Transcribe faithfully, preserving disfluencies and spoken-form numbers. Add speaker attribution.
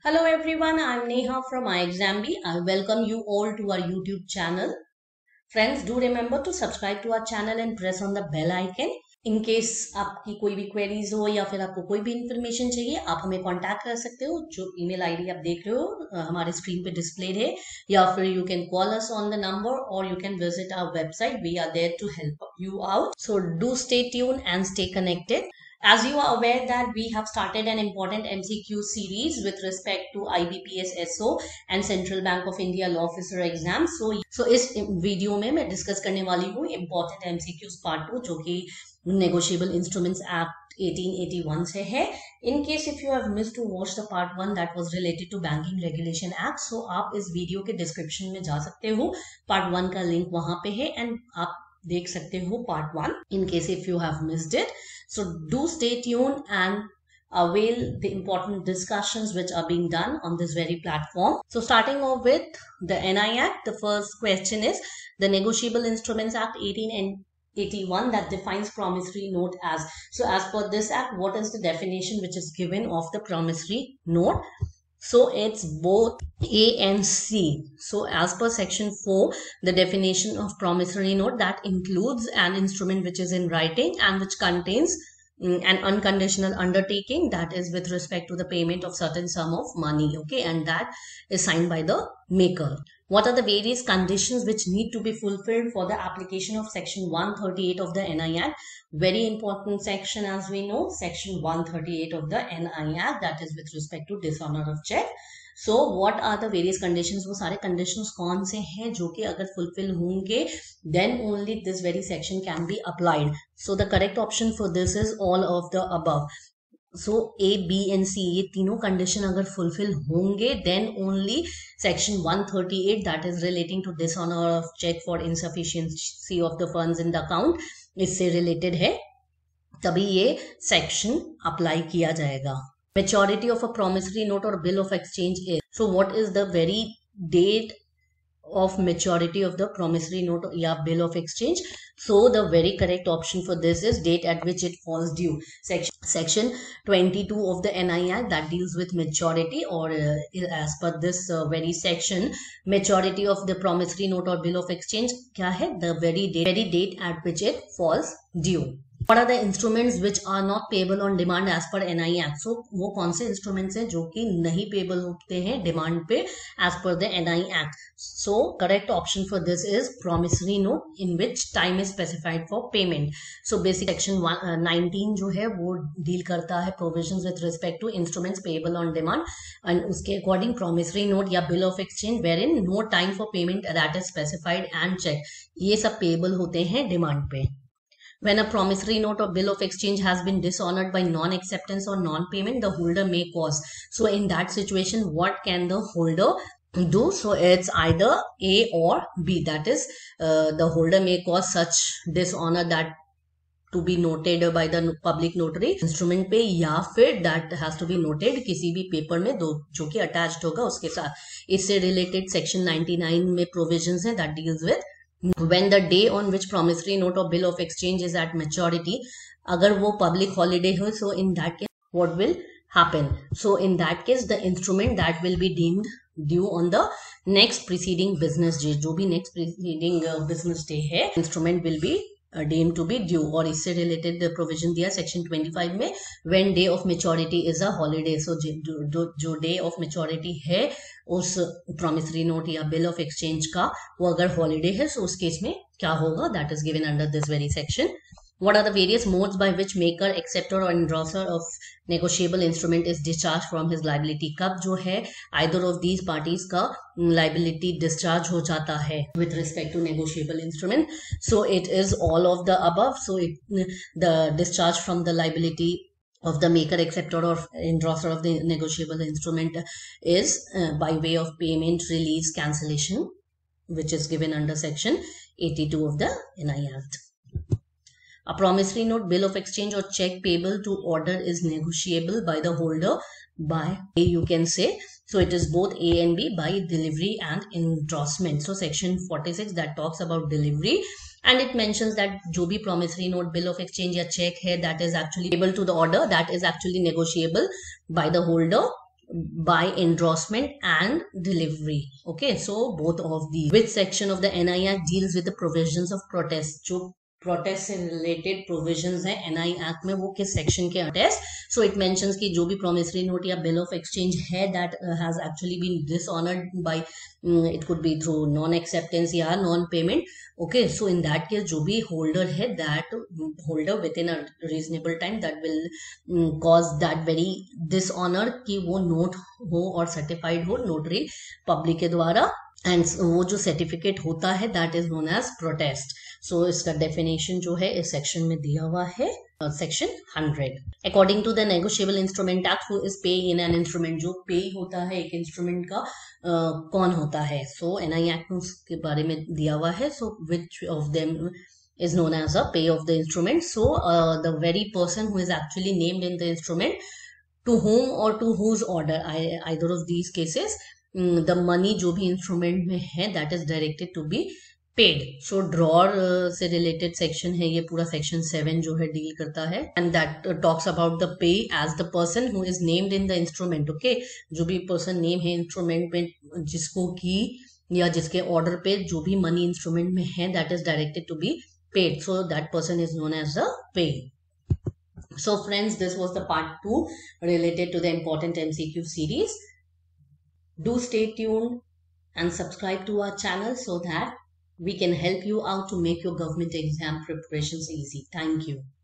Speaker 1: Hello everyone, I'm Neha from iExamB. I welcome you all to our YouTube channel. Friends, do remember to subscribe to our channel and press on the bell icon. In case आपकी कोई भी queries हो या फिर आपको कोई भी information चाहिए, आप हमें contact कर सकते हो. जो email I D आप देख रहे हो हमारे screen पे displayed है, या फिर you can call us on the number or you can visit our website. We are there to help you out. So do stay tuned and stay connected. As you are aware that we have started an important M C Q series with respect to I B P S S O and Central Bank of India Law Officer exam. So, so इस video में मैं discuss करने वाली हूँ important M C Qs part two जो कि Negotiable Instruments Act eighteen eighty-one से है. In case if you have missed to watch the part one that was related to Banking Regulation Act, so आप इस video के description में जा सकते हो. पार्ट वन का लिंक वहां पे है एंड आप देख सकते हो part one in case if you have missed it. So do stay tuned and avail the important discussions which are being done on this very platform. So starting off with the N I Act, the first question is the Negotiable Instruments Act eighteen eighty-one that defines promissory note as. So as per this act, what is the definition which is given of the promissory note? So it's both A and C. So as per section four, the definition of promissory note that includes an instrument which is in writing and which contains mm, an unconditional undertaking that is with respect to the payment of certain sum of money. Okay, and that is signed by the maker. What are the various conditions which need to be fulfilled for the application of section one thirty-eight of the N I Act? Very important section, as we know, section one thirty-eight of the N I Act, that is with respect to dishonor of check. So what are the various conditions? वो सारे conditions कौन से हैं जो कि अगर fulfill होंगे then only this very section can be applied. So the correct option for this is all of the above. So A, B and C ये तीनों condition अगर fulfill होंगे then only section one thirty-eight that is relating to dishonor of check for insufficiency of the funds in the account इससे related है, तभी ये section apply किया जाएगा. Maturity of a promissory note or bill of exchange is. So what is the very date of maturity of the promissory note या bill of exchange? So the very correct option for this is date at which it falls due. Section section twenty-two of the N I Act that deals with maturity, or uh, as per this uh, very section, maturity of the promissory note or bill of exchange क्या है? The very date, very date at which it falls due. What are the instruments which are not payable on demand as per N I Act? So वो कौन से instruments हैं जो कि नहीं payable होते हैं demand पे as per the N I Act? So correct option for this is promissory note in which time is specified for payment. So basic section one, uh, nineteen जो है वो deal करता है provisions with respect to instruments payable on demand, and उसके according promissory note या bill of exchange wherein no time for payment that is specified and check, ये सब payable होते हैं demand पे. When a promissory note or bill of exchange has been dishonored by non-acceptance or non-payment, the holder may cause. So in that situation, what can the holder do? So it's either A or B. That is, uh, the holder may cause such dishonor that to be noted by the public notary instrument पे, या फिर that has to be noted किसी भी paper में दो जो कि attached होगा उसके साथ. इससे related section ninety-nine में provisions है that deals with when the day on which promissory note or bill of exchange is at maturity, अगर वो public holiday हो, so in that case what will happen? So in that case the instrument that will be deemed due on the next preceding business day, जो भी next preceding uh, business day है, instrument will be uh, deemed to be due. और इससे related the provision दिया section twenty-five में when day of maturity is a holiday. So जो जो day of maturity है उस promissory note या bill of exchange का वो अगर holiday है, so उस केस में क्या होगा, that is given under this very section. What are the various modes by which maker, acceptor or endorser of negotiable instrument is discharged from his liability? कब जो है either of these parties का liability discharge हो जाता है with respect to negotiable instrument? So it is all of the above. So it, the discharge from the liability of the maker, acceptor or endorser of the negotiable instrument is uh, by way of payment, release, cancellation, which is given under section eighty-two of the N I Act. A promissory note, bill of exchange or check payable to order is negotiable by the holder by, you can say, so it is both A and B, by delivery and endorsement. So section forty-six that talks about delivery, and it mentions that जो भी promissory note, bill of exchange या check है that is actually payable to the order, that is actually negotiable by the holder by endorsement and delivery. Okay, so both of the which section of the N I Act deals with the provisions of protest? जो protest से related provisions है NI act में वो किस section के test? So it mentions कि जो भी प्रोमिसरी नोट या बिल ऑफ एक्सचेंज है that has actually been dishonoured by, it could be through non acceptance या non payment. Okay, so in that case जो भी होल्डर है that holder within a reasonable time that will cause that very dishonour कि वो note हो और certified हो notary public के द्वारा, एंड वो जो सर्टिफिकेट होता है that is known as protest. So इसका डेफिनेशन जो है इस सेक्शन में दिया हुआ है, section hundred. According to the negotiable instrument act, who is pay in an instrument, जो पे होता है एक इंस्ट्रूमेंट का uh, कौन होता है? सो एनआई एक्ट में उसके बारे में दिया हुआ है. So which of them is known as a pay of the instrument. So uh, the very person who is actually named in the instrument, to whom or to whose order, I, either of these cases, um, the money जो भी instrument में है that is directed to be paid. So drawer uh, से related section है ये पूरा section seven जो है deal करता है, and that uh, talks about the pay as the person who is named in the instrument. Okay, जो भी person name है instrument में जिसको की या जिसके order पे जो भी money instrument में है that is directed to be paid, so that person is known as the pay. So friends, this was the part two related to the important M C Q series. Do stay tuned and subscribe to our channel so that we can help you out to make your government exam preparations easy. Thank you.